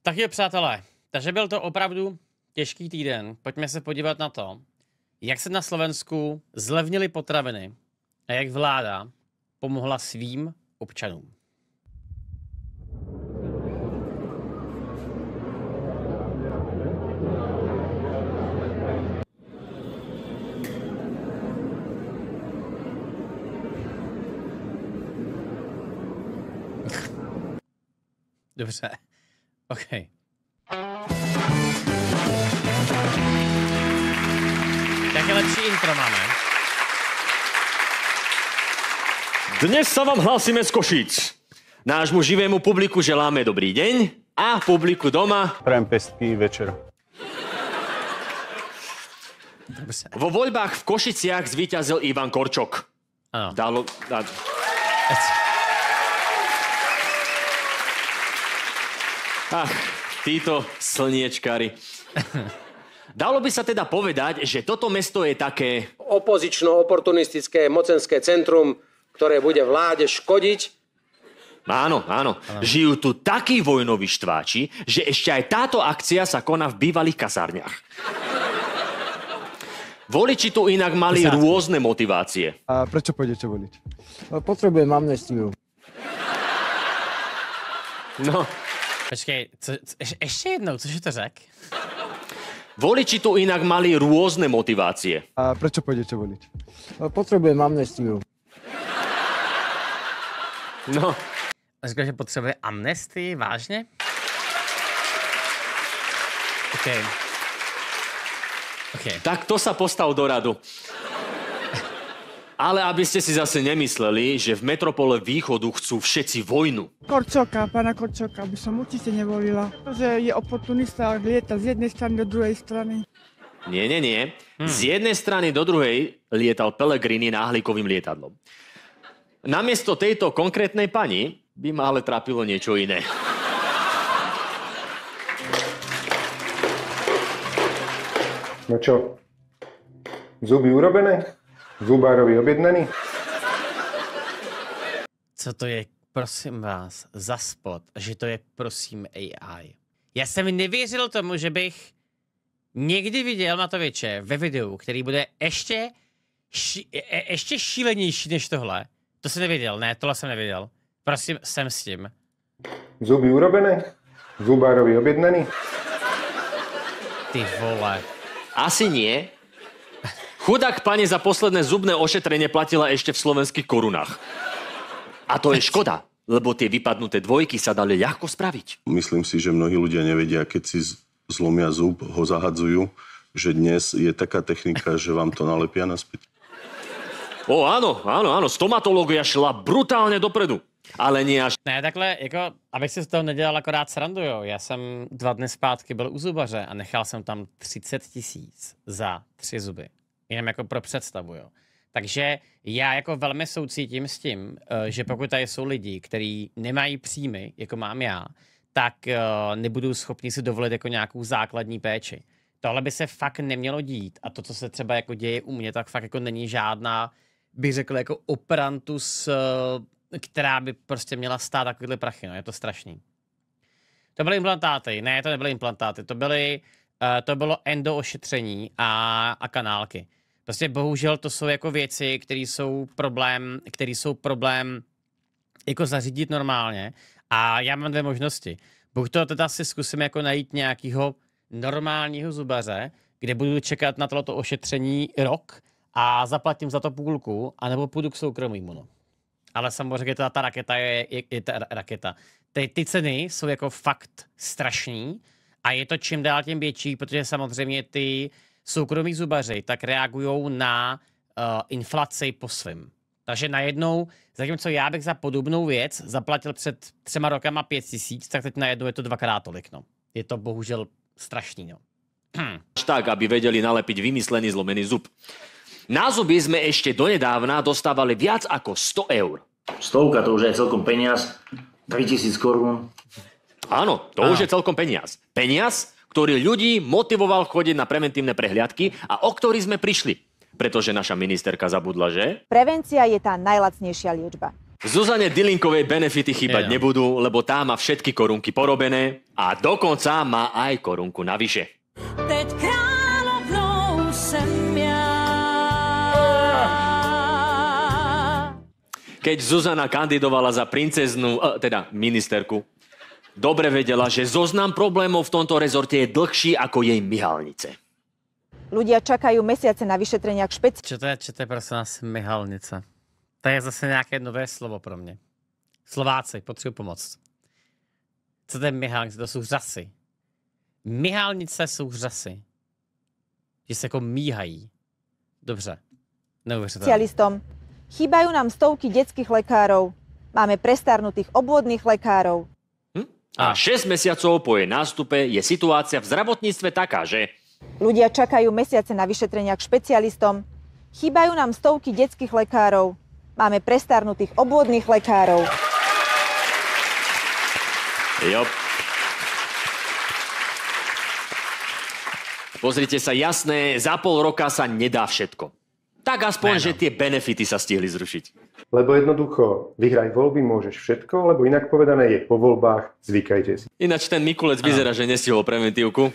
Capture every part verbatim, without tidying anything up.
Tak jo, přátelé, takže byl to opravdu těžký týden. Pojďme se podívat na to, jak se na Slovensku zlevnily potraviny a jak vláda pomohla svým občanům. Dobře, OK. Jaké lepší intro máme? Dnes sa vám hlásime z Košíc. Nášmu živému publiku želáme dobrý deň a publiku doma prajem pestný večer. Dobře. Vo voľbách v Košiciach zvíťazil Ivan Korčok. Áno. Dalo... Da... Ach, títo slniečkári. Dalo by sa teda povedať, že toto mesto je také... opozično-oportunistické mocenské centrum, ktoré bude vláde škodiť. Áno, áno. áno. Žijú tu takí vojnoví štváči, že ešte aj táto akcia sa koná v bývalých kasárniach. Voliči tu inak mali rôzne motivácie. A prečo pôjdete voliť? Potrebujem amnestiu. No... Počkej, co, co, ještě jednou, cože to řek? Voliči tu inak mali rôzne motivácie. A prečo pôjdete voliť? Potrebujem amnestiu. No. Řekl, že potřebuje amnestii, vážně? OK. OK. Tak to sa postav do radu. Ale aby ste si zase nemysleli, že v metropole východu chcú všetci vojnu. Korčoka, pána Korčoka by som určite nevolila. Že je oportunista a lieta z jednej strany do druhej strany. Nie, nie, nie. Hmm. Z jednej strany do druhej lietal Pellegrini náhlikovým lietadlom. Namiesto tejto konkrétnej pani by ma ale trápilo niečo iné. No čo? Zuby urobené? Zubárovi objednaný? Co to je, prosím vás, za spot, že to je, prosím, A I. Já jsem nevěřil tomu, že bych někdy viděl Matoviče ve videu, který bude ještě, ši, je, ještě šílenější než tohle. To jsem nevěděl, ne, tohle jsem nevěděl. Prosím, jsem s tím. Zuby urobené? Zubárovi objednaný? Ty vole. Asi nie. Chudák pani za posledné zubné ošetrenie platila ešte v slovenských korunách. A to je škoda, lebo tie vypadnuté dvojky sa dali ľahko spraviť. Myslím si, že mnohí ľudia nevedia, keď si zlomia zub, ho zahadzujú, že dnes je taká technika, že vám to nalepia naspäť. O, áno, áno, áno, stomatológia šla brutálne dopredu. Ale nie až... Ne, takhle, jako, abych si z toho nedělal akorát srandu, jo. Já jsem dva dny zpátky byl u zubaře a nechal jsem tam třicet tisíc za tři zuby. Jenom jako pro představu, jo. Takže já jako velmi soucítím s tím, že pokud tady jsou lidi, kteří nemají příjmy, jako mám já, tak nebudou schopni si dovolit jako nějakou základní péči. Tohle by se fakt nemělo dít. A to, co se třeba jako děje u mě, tak fakt jako není žádná, bych řekl, jako operantus, která by prostě měla stát takovýhle prachy, no. Je to strašný. To byly implantáty. Ne, to nebyly implantáty. To byly, uh, to bylo endoošetření a, a kanálky. Prostě bohužel to jsou jako věci, které jsou problém, které jsou problém jako zařídit normálně. A já mám dvě možnosti. Buď to teda si zkusím jako najít nějakého normálního zubaře, kde budu čekat na toto ošetření rok a zaplatím za to půlku, anebo půjdu k soukromýmu, no. Ale samozřejmě ta, ta raketa je, je, je ta raketa. Ty, ty ceny jsou jako fakt strašný a je to čím dál tím větší, protože samozřejmě ty soukromí zubaři tak reagují na uh, inflaci po svým. Takže najednou, zatímco já bych za podobnou věc zaplatil před třema rokama pět tisíc, tak teď najednou je to dvakrát tolik, no. Je to bohužel strašný, no. Tak, aby vedeli nalepiť vymyslený zlomený zub. Na zuby sme ešte donedávna dostávali viac ako sto eur. Stovka to už je celkom peniaz. tritisíc korún. Áno, to Áno. už je celkom peniaz. Peniaz, ktorý ľudí motivoval chodiť na preventívne prehliadky a o ktorý sme prišli. Pretože naša ministerka zabudla, že... Prevencia je tá najlacnejšia liečba. Zuzane Dilinkovej benefity chýbať Yeah. nebudú, lebo tá má všetky korunky porobené a dokonca má aj korunku navyše. Teď královnou jsem já. Keď Zuzana kandidovala za princeznu, eh, teda ministerku, dobre vedela, že zoznam problémov v tomto rezorte je dlhší ako jej myhalnice. Ľudia čakajú mesiace na vyšetrenia k špeci... Čo to je, čo to je prosím nás myhalnice? To je zase nějaké nové slovo pro mě. Slováci, potřebuji pomoct. Co to je myhalnice? To jsou řasy. Myhalnice jsou řasy. Že se jako míhají. Dobře. Neuvěřitelné. Specialistom. Chýbajú nám stovky detských lekárov. Máme prestarnutých obvodných lekárov. Hm? A šesť mesiacov po jej nástupe je situácia v zdravotníctve taká, že Ľudia čakajú mesiace na vyšetrenia k špecialistom. Chýbajú nám stovky detských lekárov. Máme prestarnutých obvodných lekárov. Jo. Pozrite sa, jasné, za pol roka sa nedá všetko. Tak aspoň, Ne, no. že tie benefity sa stihli zrušiť. Lebo jednoducho, vyhraj voľby môžeš všetko, lebo inak povedané je po voľbách, zvykajte si. Ináč ten Mikulec vyzerá, že nestihol preventívku.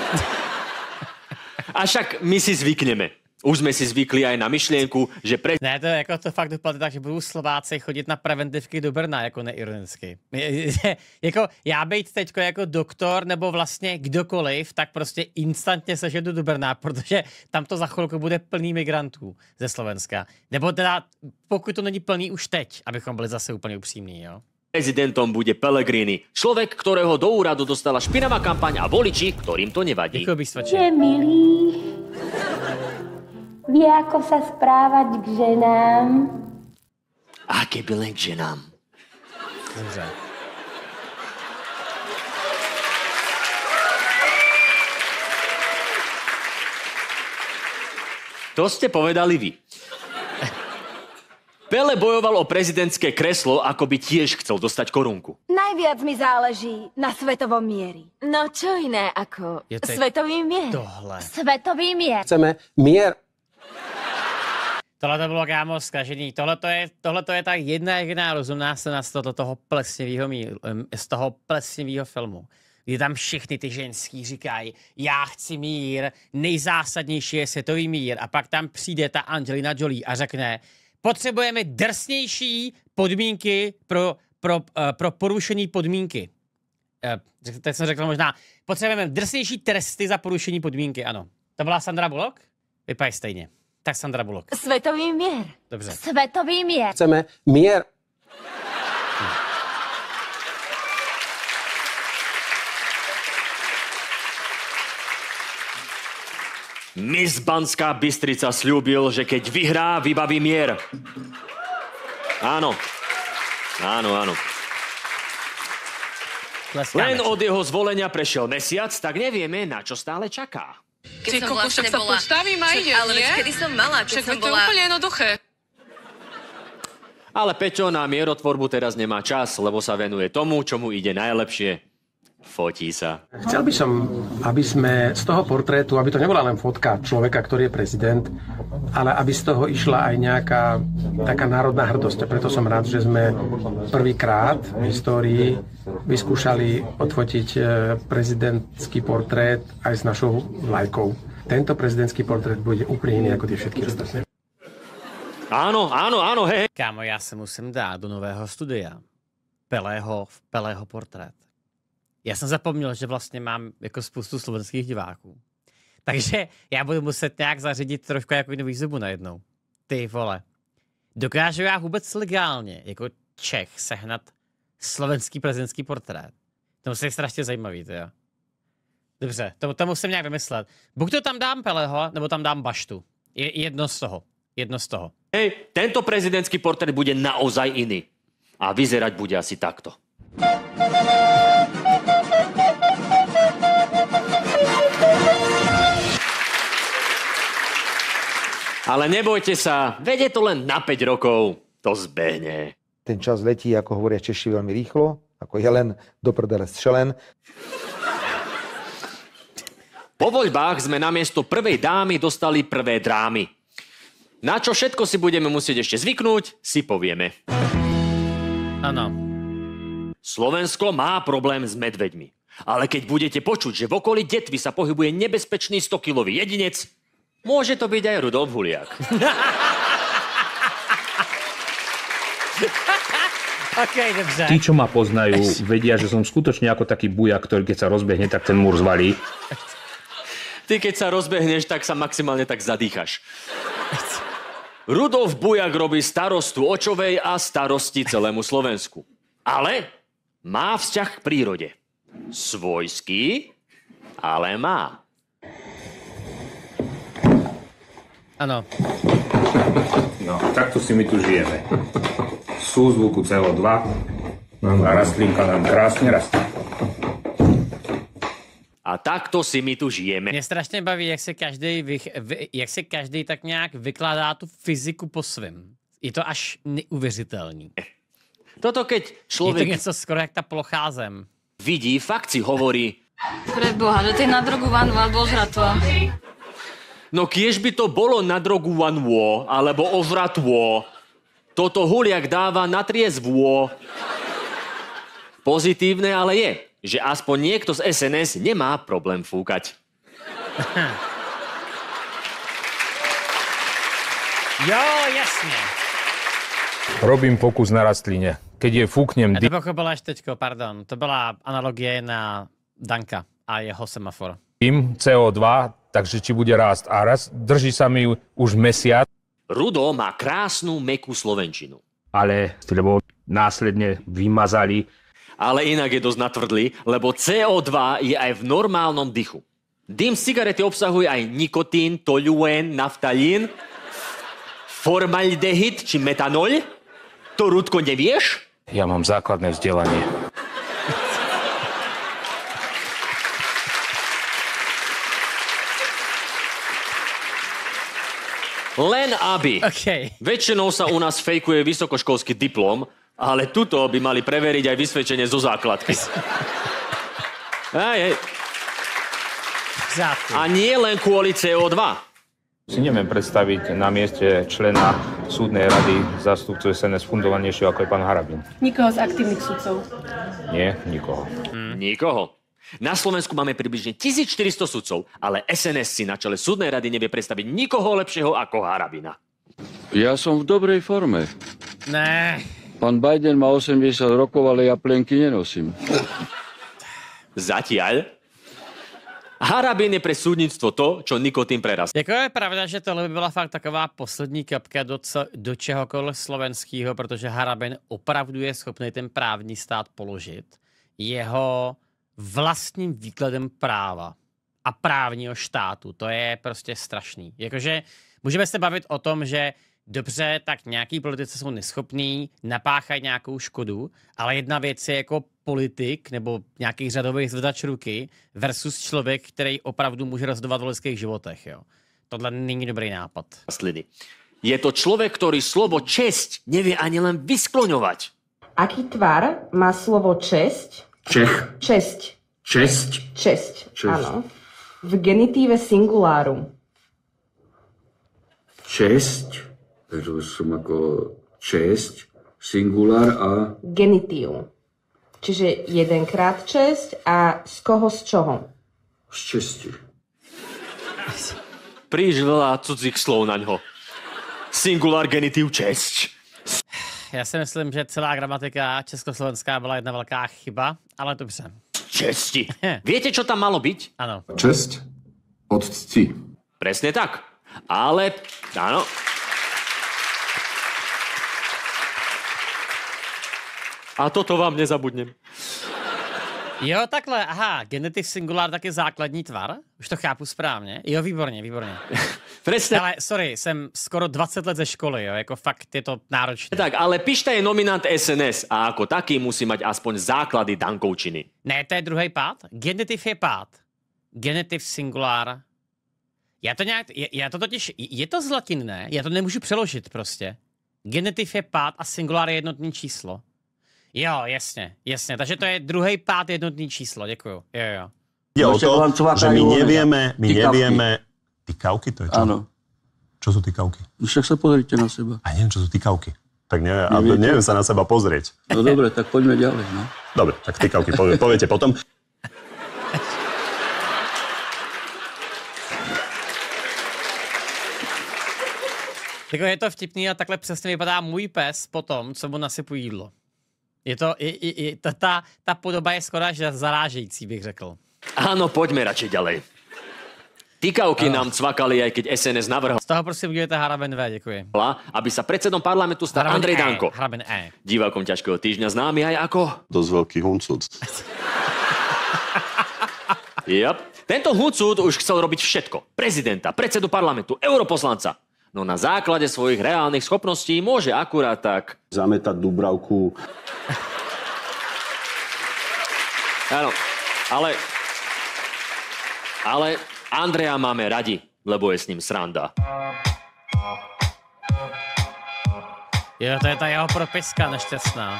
A však my si zvykneme. Už sme si zvykli aj na myšlienku, že pre... Ne, to, jako to fakt dopadne tak, že budou Slováci chodit na preventivky do Brna, jako neironicky. Jako já být teďko jako doktor nebo vlastně kdokoliv, tak prostě instantně sežedu do Brna, protože tam to za chvilku bude plný migrantů ze Slovenska. Nebo teda, pokud to není plný už teď, abychom byli zase úplně upřímní, jo. Prezidentom bude Pellegrini. Človek, ktorého do úradu dostala špinavá kampaň a voliči, ktorým to nevadí. Děkuji, Bísvači. Je milý. Vie, ako sa správať k ženám. A keby len k ženám. Dobře. To ste povedali vy. Pele bojoval o prezidentské kreslo, ako by tiež chcel dostať korunku. Najviac mi záleží na svetovom mieri. No čo iné ako Je to- svetový mier? Tohle. Svetový mier. Chceme mier. Tohle to bylo, kámo, zkažený. Tohle to je, tohle to je tak jedna jediná rozumná scéna z toho, toho plesnivého míru, z toho plesnivého filmu. Kdy tam všichni ty ženský říkají, já chci mír, nejzásadnější je světový mír. A pak tam přijde ta Angelina Jolie a řekne, potřebujeme drsnější podmínky pro, pro, uh, pro porušení podmínky. Uh, teď jsem řekl možná, potřebujeme drsnější tresty za porušení podmínky, ano. To byla Sandra Bullock? Vypadají stejně. Tak Sandra Bullock. Svetový mier. Dobře. Svetový mier. Chceme mier. Miss Banská Bystrica sľúbil, že keď vyhrá, vybaví mier. Áno. Áno, áno. Len od jeho zvolenia prešiel mesiac, tak nevieme, na čo stále čaká. Keď som vlastne bola... Postavím a ide, ale veď kedy som mala, keď som bola... to je úplne jednoduché. Ale Peťo na mierotvorbu teraz nemá čas, lebo sa venuje tomu, čo mu ide najlepšie. Fotí sa. Chcel by som, aby sme z toho portrétu, aby to nebola len fotka človeka, ktorý je prezident, ale aby z toho išla aj nejaká taká národná hrdosť. A preto som rád, že sme prvýkrát v histórii vyskúšali odfotiť prezidentský portrét aj s našou vlajkou. Tento prezidentský portrét bude úplne iný ako tie všetky ostatné. Áno, áno, áno, hej. Kámo, já se musím dát do nového studia. Pelého, Pelého portrét. Já jsem zapomněl, že vlastně mám jako spoustu slovenských diváků. Takže já budu muset nějak zařídit trošku jako jinou výzubu najednou. Ty vole. Dokážu já vůbec legálně, jako Čech, sehnat slovenský prezidentský portrét? To musí být strašně zajímavý, to jo. Dobře, to, to musím nějak vymyslet. Buď to tam dám Peleho, nebo tam dám Baštu. Je, jedno z toho. Jedno z toho. Hej, tento prezidentský portrét bude naozaj iný. A vyzerať bude asi takto. Ale nebojte sa, veď je to len na päť rokov. To zbehne. Ten čas letí, ako hovoria Češi, veľmi rýchlo, ako jelen do prdele střelen. Po voľbách sme namiesto prvej dámy dostali prvé drámy. Na čo všetko si budeme musieť ešte zvyknúť, si povieme. Áno. Slovensko má problém s medveďmi. Ale keď budete počuť, že v okolí Detvy sa pohybuje nebezpečný stokilový jedinec, môže to byť aj Rudolf Huliak. Okay, dobře. Tí, čo ma poznajú, vedia, že som skutočne ako taký bujak, ktorý keď sa rozbehne, tak ten múr zvalí. Ty, keď sa rozbehneš, tak sa maximálne tak zadýchaš. Rudolf Bujak robí starostu Očovej a starosti celému Slovensku. Ale má vzťah k prírode. Svojský, ale má. Áno. No, takto si my tu žijeme. Súzvuku cé ó dva a rastlinka nám krásne rastie. A takto si my tu žijeme. Mě strašně baví, jak se každý, vych, vy, jak se každý tak nějak vykládá tu fyziku po svém. Je to až neuvěřitelný. Toto keď člověk... Je to něco skoro jak ta plochá zem. Vidí, fakt si hovorí... Preboha, že ty na drogu van alebo ožratvo. No kiež by to bolo na drogu vanvo, alebo ožratvo. Toto Huliak dáva na triezvo. Pozitívne ale je, že aspoň niekto z es en es nemá problém fúkať. Jo, jasně. Robím pokus na rastline. Keď je fúknem... Di- to pochopila až teďko, pardon. To byla analogie na Danka a jeho semafor. cé ó dva, takže či bude rásť a raz drží sa mi už mesiac. Rudo má krásnu mekú slovenčinu. Ale, lebo následne vymazali. Ale inak je dosť natvrdlý, lebo cé ó dva je aj v normálnom dychu. Dym z cigarety obsahuje aj nikotín, toluén, naftalín, formaldehyd či metanol. To, Rudko, nevieš? Ja mám základné vzdelanie. Len aby. Okay. Väčšinou sa u nás fejkuje vysokoškolský diplom, ale tuto by mali preveriť aj vysvedčenie zo základky. Aj, aj. A nie len kvôli cé ó dva. Si neviem predstaviť na mieste člena súdnej rady zástupcu es en es fundovanejšieho ako je pán Harabin. Nikoho z aktívnych sudcov. Nie, nikoho. Mm. Nikoho. Na Slovensku máme približne tisícštyristo sudcov, ale es en es si na čele súdnej rady nevie predstaviť nikoho lepšieho ako Harabina. Ja som v dobrej forme. Ne. Pán Biden má osemdesiat rokov, ale ja plenky nenosím. Zatiaľ. Harabin je pre súdnictvo to, čo nikotín prerastá. Jako je pravda, že tohle by byla fakt taková poslední kapka do, co, do čehokoliv slovenského, protože Harabin opravdu je schopný ten právní stát položit jeho vlastním výkladem práva a právního štátu. To je prostě strašný. Jakože můžeme se bavit o tom, že dobře, tak nějaký politici jsou neschopní, napáchají nějakou škodu, ale jedna věc je jako politik nebo nějaký řadový zvedač ruky versus člověk, který opravdu může rozhodovat o lidských životech. Jo. Tohle není dobrý nápad. Je to člověk, který slovo česť nevie ani len vyskloňovať. Aký tvar má slovo česť? Čech. Česť. Česť. Česť, Česť. áno. V genitíve singuláru. Česť. Takže som ako česť, singulár a... Genitív. Čiže jedenkrát česť a z koho, z čoho? Z česti. Príliš veľa cudzích slov na ňo. Singulár, genitív, česť. Já si myslím, že celá gramatika československá byla jedna velká chyba, ale dobře. Česti. Viete, čo tam malo byť? Áno. Česť od cti. Presne tak. Ale, áno. A toto vám nezabudnem. Jo, takhle, aha, genitiv singulár taky základní tvar? Už to chápu správně. Jo, výborně, výborně. Presne. Ale sorry, jsem skoro dvacet let ze školy, jo, jako fakt je to náročné. Tak, ale Pišta je nominant es en es a ako taký musí mať aspoň základy dankovčiny. Ne, to je druhý pád. Genitiv je pád. Genitiv singulár. Já to nějak, já to totiž, je to z latin, ne? Já to nemůžu přeložit prostě. Genitiv je pád a singulár je jednotný číslo. Jo, jasně, jasně. Takže to je druhý pád jednotný číslo, děkuju. Jo, jo. Je o to, že my nevieme, my nevieme... Tykavky, to je čo? Áno. Čo sú tykavky? Však sa pozrite na seba. A neviem, čo sú tykavky. Tak neviem, ale neviem sa na seba pozrieť. No dobre, tak poďme ďalej, no. Dobre, tak tykavky povie, poviete potom. Jako je to vtipný a takhle přesně vypadá můj pes potom, co mu nasypu jídlo. Je to, je, je, je, ta, ta, ta podoba je skoro až zarážející, bych řekl. Áno, poďme radšej ďalej. Tykavky ano. nám cvakali, aj keď es en es navrhol. Z toho prosím budete Haraben V, děkuji. Aby sa predsedom parlamentu stal Haraben Andrej e, Danko. Haraben E. Divákom ťažkého týždňa známy aj ako... Dosť veľký huncúc. Yep. Tento huncút už chcel robiť všetko. Prezidenta, predsedu parlamentu, europoslanca. No na základe svojich reálnych schopností môže akurát tak... Zametať Dubravku. Áno, ale... Ale Andreja máme radi, lebo je s ním sranda. Jo, to je ta jeho propiska nešťastná.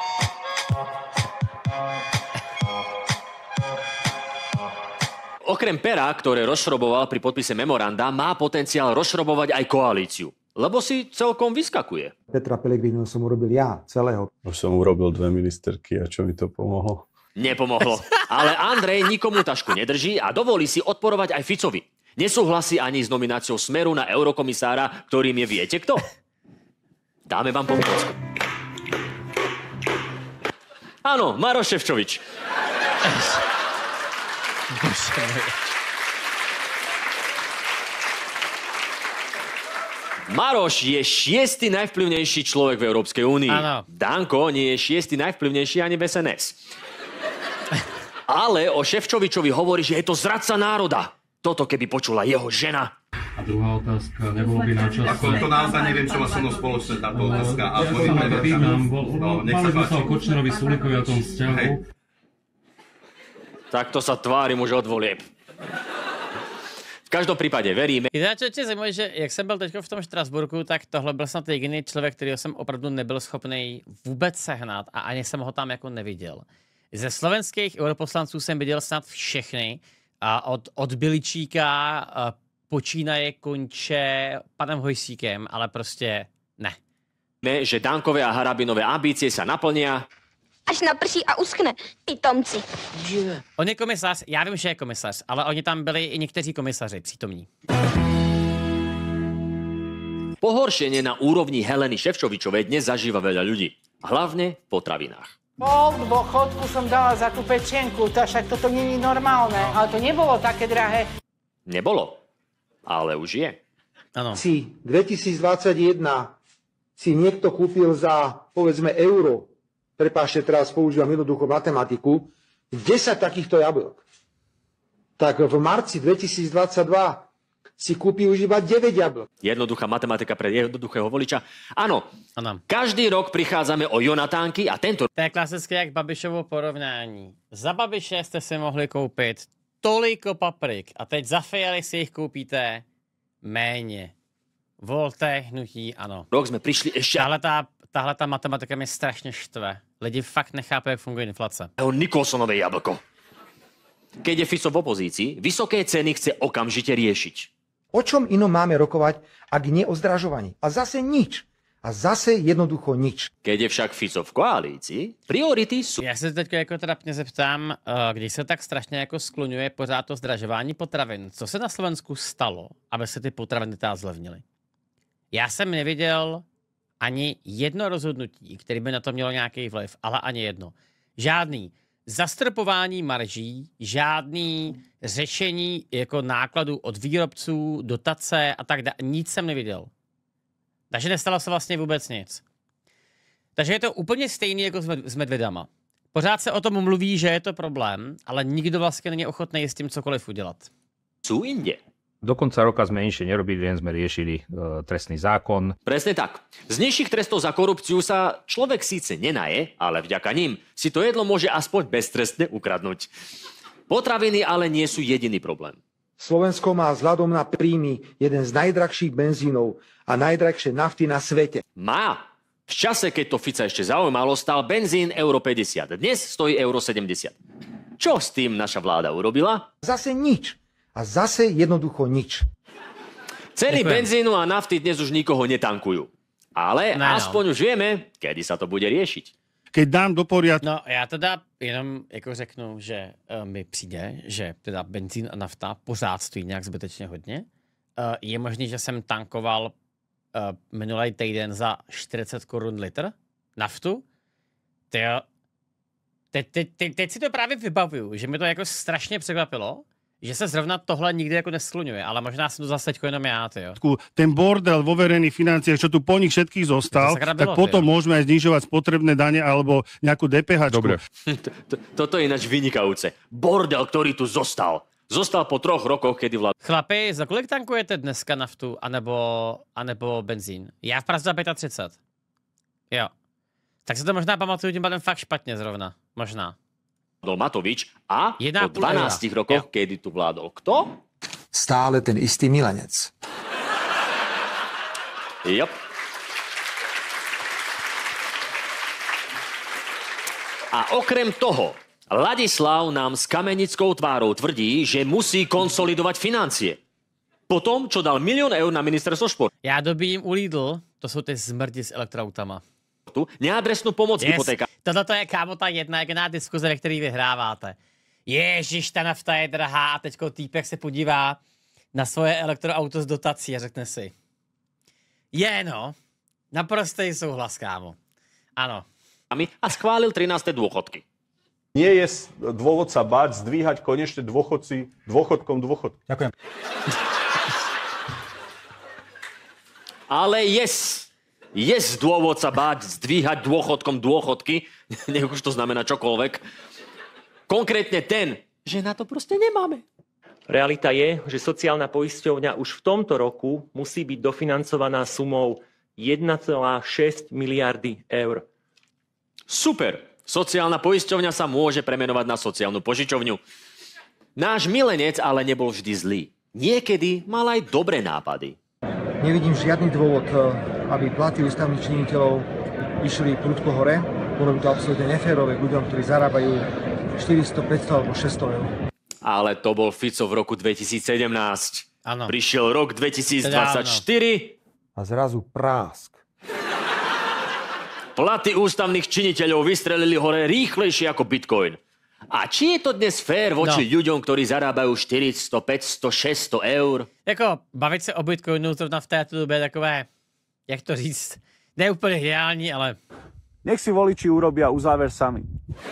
Okrem pera, ktoré rozšroboval pri podpise memoranda, má potenciál rozšrobovať aj koalíciu. Lebo si celkom vyskakuje. Petra Pellegriniho som urobil ja, celého. Už som urobil dve ministerky a čo mi to pomohlo? Nepomohlo. Ale Andrej nikomu tašku nedrží a dovolí si odporovať aj Ficovi. Nesúhlasí ani s nomináciou Smeru na eurokomisára, ktorým je viete kto? Dáme vám pomôcku. Áno, Maroš Šefčovič. Maroš je šiestý najvplyvnejší človek v Európskej únii. Áno. Danko nie je šiestý najvplyvnejší ani v es en es. Ale o Šefčovičovi hovorí, že je to zradca národa. Toto keby počula jeho žena. A druhá otázka, nebolo by na čase... Ako to naozaj neviem, čo má so mnou spoločné táto otázka. A ja sa na to pýtam, mali sme sa o Kočnerovi, Sulíkovi a tom vzťahu. Takto sa tvárim už od volieb. V každom případě veríme. Já tě zajímavé, že jak jsem byl teď v tom Štrasburku, tak tohle byl snad jediný člověk, kterýho jsem opravdu nebyl schopný vůbec sehnat a ani jsem ho tam jako neviděl. Ze slovenských europoslanců jsem viděl snad všechny a od, od Biličíka počínaje, konče panem Hojsíkem, ale prostě ne. Ne, že Dankové a Harabinové ambície sa naplnia. Až naprší a uschne, pitomci. Yeah. On je komisař, já vím, že je komisař, ale oni tam byli i někteří komisaři přítomní. Pohoršenie na úrovni Heleny Šefčovičovej dnes zažíva veľa ľudí. Hlavne v potravinách. Pol dôchodku som dala za tú pečienku, to však toto nie je normálne, ale to nebolo také drahé. Nebolo, ale už je. Ano. Si dvetisícdvadsaťjeden si niekto kúpil za, povedzme, euro, prepáčte, teraz používam jednoducho matematiku, desať takýchto jablok. Tak v marci dvetisícdvadsaťdva si kúpi už iba deväť jablok. Jednoduchá matematika pre jednoduchého voliča. Áno, ano. Každý rok prichádzame o Jonatánky a tento... To je klasické jak Babišovo porovnání. Za Babiše jste si mohli koupit toliko paprik a teď za Fialy si jich koupíte méně. Volte, hnutí, ano. Rok jsme přišli ještě... Tahle ta, tahle ta matematika mě strašně štve. Lidi fakt nechápe, jak funguje inflace. Nikolsonové jablko. Keď je Fico v opozícii, vysoké ceny chce okamžite riešiť. O čom inom máme rokovať, ak nie o zdražovaní? A zase nič. A zase jednoducho nič. Keď je však Fico v koalícii, priority sú... Já se teď jako trapně zeptám, když se tak strašně jako skloňuje pořád to zdražování potravin, co se na Slovensku stalo, aby se ty potraviny teda zlevnily? Já jsem neviděl ani jedno rozhodnutí, který by na to mělo nějaký vliv, ale ani jedno. Žádný zastropování marží, žádný řešení jako nákladů od výrobců, dotace a tak dále. Nic jsem neviděl. Takže nestalo se vlastně vůbec nic. Takže je to úplně stejný jako s medvědama. Pořád se o tom mluví, že je to problém, ale nikdo vlastně není ochotný s tím cokoliv udělat. Sú inde. Do konca roka sme nič nerobili, len sme riešili e, trestný zákon. Presne tak. Z nižších trestov za korupciu sa človek síce nenaje, ale vďaka ním si to jedlo môže aspoň beztrestne ukradnúť. Potraviny ale nie sú jediný problém. Slovensko má vzhľadom na príjmy jeden z najdrahších benzínov a najdrahšie nafty na svete. Má. V čase, keď to Fica ešte zaujímalo, stál benzín euro päťdesiat. Dnes stojí euro sedemdesiat. Čo s tým naša vláda urobila? Zase nič. A zase jednoducho nič. Ceny benzínu a nafty dnes už nikoho netankujú. Ale Ne, no. aspoň už vieme, kedy sa to bude riešiť. Keď dám do poriadku... No, já teda jenom jako řeknu, že uh, mi přijde, že teda benzín a nafta pořád stojí nějak zbytečně hodně. Uh, je možný, že jsem tankoval uh, minulý týden za čtyřicet korun litr naftu. Tyjo, te, te, te, teď si to právě vybavuju, že mi to jako strašně překvapilo, že se zrovna tohle nikdy jako neskloňuje, ale možná jsem to zase teďko jenom já, tyjo. Ten bordel vo verejných financiách, čo tu po nich všetkých zostal, To tak bylo, potom tyjo. môžeme aj znižovať spotrebné dane alebo nejakú DPHčku. Dobre. Toto je ináč vynikajúce. Bordel, ktorý tu zostal. Zostal po troch rokoch, kedy vlád... Chlapi, za kolik tankujete dneska naftu anebo, anebo benzín? Já v Praze za třicet pět. Jo. Tak se to možná pamatuju tím pádem fakt špatně zrovna. Možná. vládol Matovič a Jedna po dvanástich rokoch, kedy tu vládol kto? Stále ten istý milenec. Jop. A okrem toho, Ladislav nám s kamenickou tvárou tvrdí, že musí konsolidovať financie. Po tom, čo dal milión eur na ministerstvo športu. Já dobím u Lidl, to jsou ty zmrdi s elektroautama. Neadresnú pomoc Yes. hypotéka. Tohle to je, kámo, ta jedna jediná diskuze, ve který vyhráváte. Ježiš, ta nafta je drahá a teďko týpek se podívá na svoje elektroauto z dotací a řekne si. Je, no, naprostý souhlas, kámo. Ano. A schválil trináste dôchodky. Nie je dôvod sa báť zdvíhať konečne dôchodci dôchodkom dôchodky. Ďakujem. Ale yes, yes dôvod sa báť zdvíhať dôchodkom dôchodky, nech už to znamená čokoľvek. Konkrétne ten, že na to proste nemáme. Realita je, že sociálna poisťovňa už v tomto roku musí byť dofinancovaná sumou jeden celá šesť miliardy eur. Super. Sociálna poisťovňa sa môže premenovať na sociálnu požičovňu. Náš milenec ale nebol vždy zlý. Niekedy mal aj dobré nápady. Nevidím žiadny dôvod, aby platy ústavných činiteľov išli prudko hore. Bolo by to absolútne neférové k ľuďom, ktorí zarábajú štyristo, päťsto alebo šesťsto eur. Ale to bol Fico v roku dvetisícsedemnásť. Ano. Prišiel rok dvetisícdvadsaťštyri. A zrazu prásk. Platy ústavných činiteľov vystrelili hore rýchlejšie ako Bitcoin. A či je to dnes fér voči No. ľuďom, ktorí zarábajú štyristo, päťsto, šesťsto eur? Jako, bavit se o Bitcoinu zrovna v této době je takové, jak to říct, ne úplně ideální, ale... Nech si voliči urobia uzáver sami.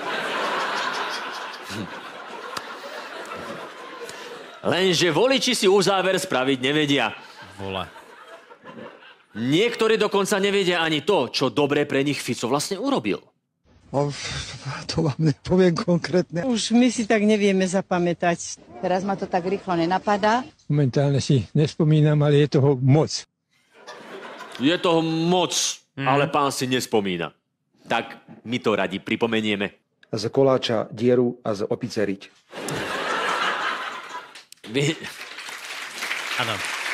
Lenže voliči si uzáver spraviť nevedia. Vole. Niektorí dokonca nevedia ani to, čo dobre pre nich Fico vlastne urobil. No, to vám nepoviem konkrétne. Už my si tak nevieme zapamätať. Teraz ma to tak rýchlo nenapadá. Momentálne si nespomínam, ale je toho moc. Je toho moc, mm. ale pán si nespomína. Tak my to radi pripomenieme. Z koláča dieru a z opice riť. Vy... Ano.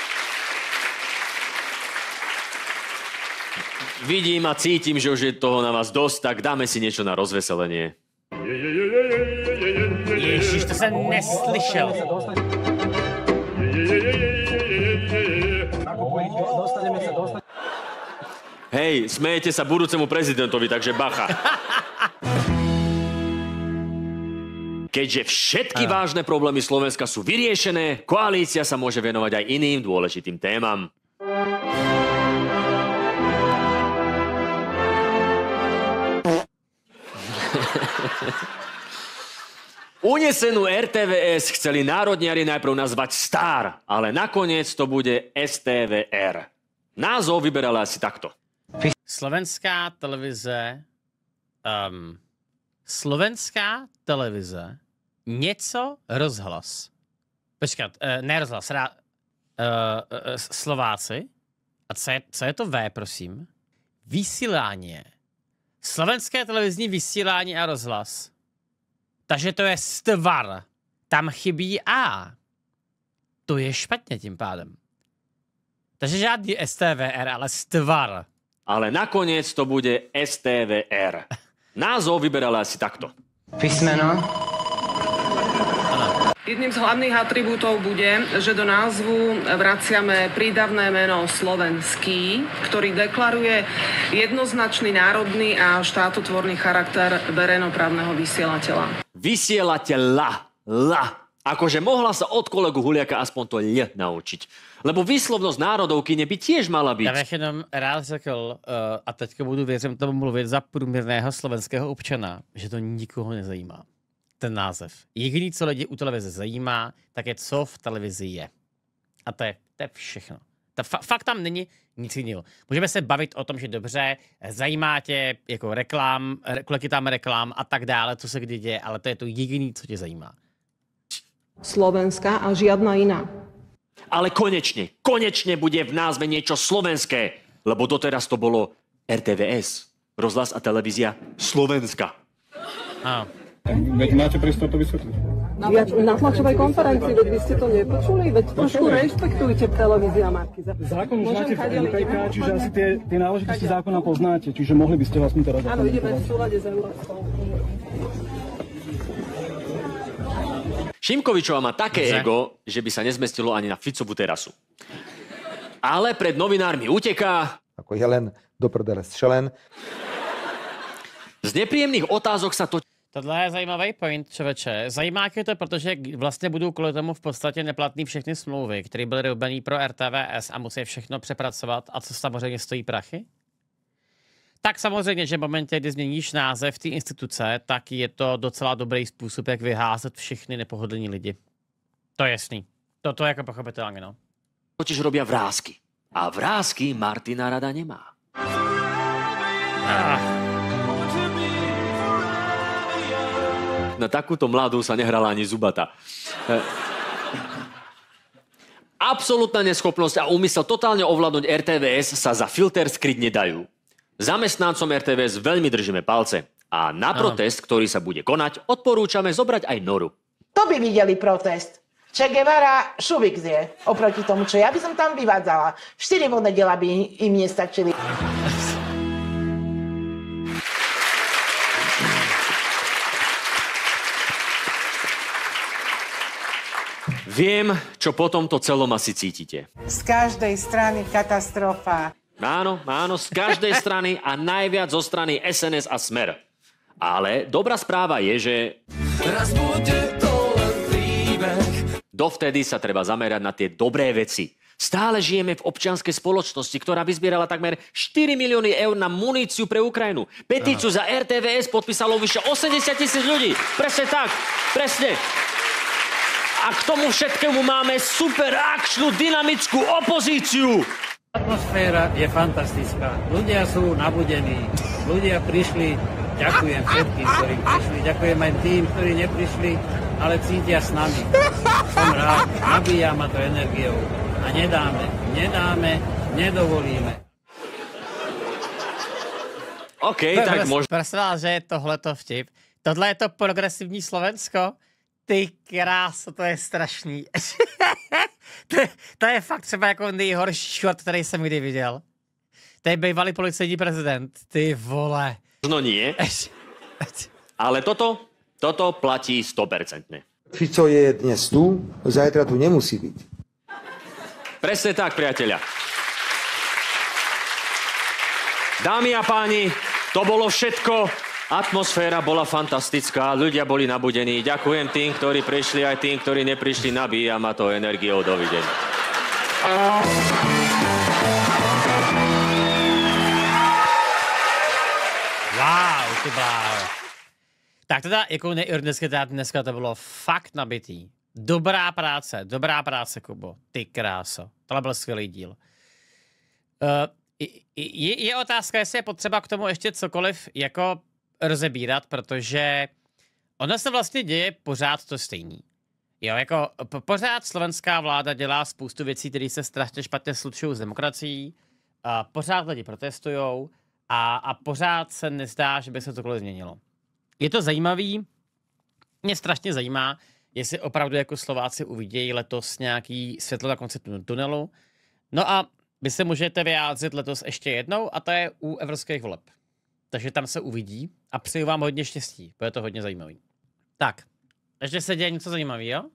Vidím a cítim, že už je toho na vás dosť, tak dáme si niečo na rozveselenie. Ježiš, to jsem neslyšel. Hej, smejete sa budúcemu prezidentovi, takže bacha. Keďže všetky Ano. vážne problémy Slovenska sú vyriešené, koalícia sa môže venovať aj iným dôležitým témam. Unesenú er té vé es chceli národniari najprv nazvať Star, ale nakoniec to bude es té vé er. Názov vyberali asi takto. Slovenská televize, um, slovenská televize, něco rozhlas. Počkat, uh, ne rozhlas, rá, uh, uh, Slováci. A co je, co je to V, prosím? Vysílání. Slovenské televizní vysílání a rozhlas. Takže to je stvar. Tam chybí A. To je špatně tím pádem. Takže žádný es té vé er, ale stvar. Ale nakoniec to bude es té vé er. Názov vyberali asi takto. Písmeno. Jedným z hlavných atribútov bude, že do názvu vraciame prídavné meno slovenský, ktorý deklaruje jednoznačný národný a štátotvorný charakter verejnoprávneho vysielateľa. Vysielateľa. La. Akože mohla sa od kolegu Huliaka aspoň to L naučiť. Lebo výslovnosť národovkyne by tiež mala byť. Já bych jenom rád řekl, uh, a teďka budu věřím tomu mluvit za průměrného slovenského občana, že to nikoho nezajímá. Ten název. Jediný, co lidi u televize zajímá, tak je, co v televizi je. A to je, to je všechno. Ta fa- fakt tam není nic jiného. Můžeme se bavit o tom, že dobře, zajímá tě jako reklám, re- kolik je tam reklám a tak dále, co se kdy děje, ale to je to jediný, co tě zajímá. Slovenská a žiadna iná. Ale konečne, konečne bude v názve niečo slovenské, lebo doteraz to bolo er té vé es, rozhlas a televízia Slovenska. Áno. Veď máte priestor to vysvetliť. Ja, na tlačovej konferencii, veď vy ste to nepočuli, veď trošku rešpektujte televízia Markiza. Zákon už máte v é pé ká, čiže asi tie, tie náležitosti zákona poznáte, čiže mohli by ste vlastne teraz... Áno, ideme v súlade s Európskou. Šimkovičová má také ego, že by sa nezmestilo ani na Ficovú terasu. Ale pred novinármi uteká... Ako Helen do prdele střelen. Z nepříjemných otázok sa to... Tohle je zajímavý point, člověče. Zajímá mě to, protože vlastně budou kvůli tomu v podstatě neplatný všechny smlouvy, které byly robený pro er té vé es a musí všechno přepracovat a co samozřejmě stojí prachy. Tak samozřejmě, že v momentě, kdy změníš název té instituce, tak je to docela dobrý způsob, jak vyházet všechny nepohodlní lidi. To je jasný. Toto je jako pochopitelně, no. Totiž robia vrásky. A vrásky Martina rada nemá. Ah. Na takúto mladú sa nehrala ani Zubata. Absolútna neschopnosť a úmysel totálne ovládnuť er té vé es sa za filter skryť nedajú. Zamestnancom er té vé es veľmi držíme palce. A na protest, ktorý sa bude konať, odporúčame zobrať aj Noru. To by videli protest. Che Guevara šubik zje, oproti tomu, čo ja by som tam vyvádzala. Štyri vodné diela by im nestačili. Viem, čo po tomto celom asi cítite. Z každej strany katastrofa. Áno, áno, z každej strany a najviac zo strany es en es a Smer. Ale dobrá správa je, že... Raz bude to len príbeh. Dovtedy sa treba zamerať na tie dobré veci. Stále žijeme v občianskej spoločnosti, ktorá vyzbierala takmer štyri milióny eur na muníciu pre Ukrajinu. Petíciu za er té vé es podpísalo vyše osemdesiat tisíc ľudí. Presne tak, presne. A k tomu všetkému máme super akčnú, dynamickú opozíciu. Atmosféra je fantastická. Ľudia sú nabudení. Ľudia prišli. Ďakujem všetkým, ktorí prišli. Ďakujem aj tým, ktorí neprišli, ale cítia s nami. Som rád. Nabíja ma to energiou. A nedáme, nedáme, nedovolíme. OK, tak možno... Prosím vás, že je tohleto vtip. Tohle je to progresivní Slovensko? Ty kráso, to je strašný. to, je, to je fakt třeba jako nejhorší short, který jsem kdy viděl. To je bývalý policejní prezident. Ty vole. No nie. Ale toto, toto platí sto percent. Fico je dnes tu, zajtra tu nemusí byť. Presne tak, priatelia. Dámy a páni, to bolo všetko. Atmosféra bola fantastická, ľudia boli nabudení. Ďakujem tým, ktorí prišli, aj tým, ktorí neprišli. Nabíja ma to energiou. Dovidenia. Wow, ty bláho. Tak teda, jako neironicky, teda dneska to bylo fakt nabitý. Dobrá práce, dobrá práce, Kubo. Ty kráso. Tohle byl skvělý díl. Uh, je, je otázka, jestli je potřeba k tomu ještě cokoliv jako rozebírat, protože ono se vlastně děje pořád to stejný. Jo, jako po, pořád slovenská vláda dělá spoustu věcí, které se strašně špatně slučují s demokracií, a pořád lidi protestujou a, a pořád se nezdá, že by se cokoliv změnilo. Je to zajímavý, mě strašně zajímá, jestli opravdu jako Slováci uvidějí letos nějaký světlo na konci tunelu. No a vy se můžete vyjádřit letos ještě jednou a to je u evropských voleb. Takže tam se uvidí a přeju vám hodně štěstí, bude to hodně zajímavý. Tak, ještě se děje něco zajímavého?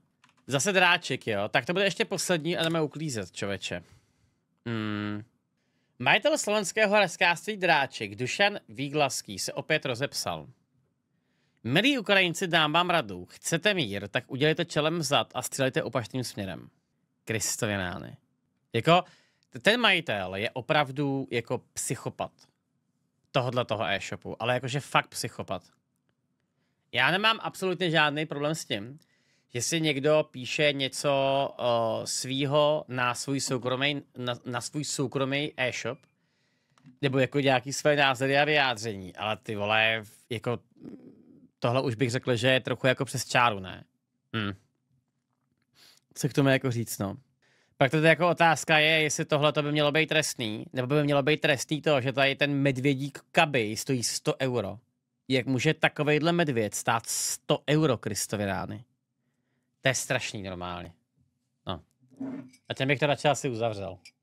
Zase dráček, jo. Tak to bude ještě poslední a jdeme uklízet, člověče. Hmm. Majitel slovenského hračkářství Dráček, Dušan Výglaský, se opět rozepsal. Milí Ukrajinci, dám vám radu. Chcete mír, tak udělejte čelem vzad a střílejte opačným směrem. Kristověnány. Jako, ten majitel je opravdu jako psychopat. Tohodle toho e-shopu, ale jakože fakt psychopat. Já nemám absolutně žádný problém s tím, že si někdo píše něco uh, svýho na svůj soukromý, na, na svůj soukromý e-shop, nebo jako nějaký své názory a vyjádření, ale ty vole, jako tohle už bych řekl, že je trochu jako přes čáru, ne? Hm. Co k tomu jako říct, no? Pak to jako otázka je, jestli tohle to by mělo být trestný, nebo by mělo být trestný to, že tady ten medvědík Kaby stojí sto euro. Jak může takovejhle medvěd stát sto euro, Kristově rány? To je strašný normálně. No. A těm bych to radši asi uzavřel.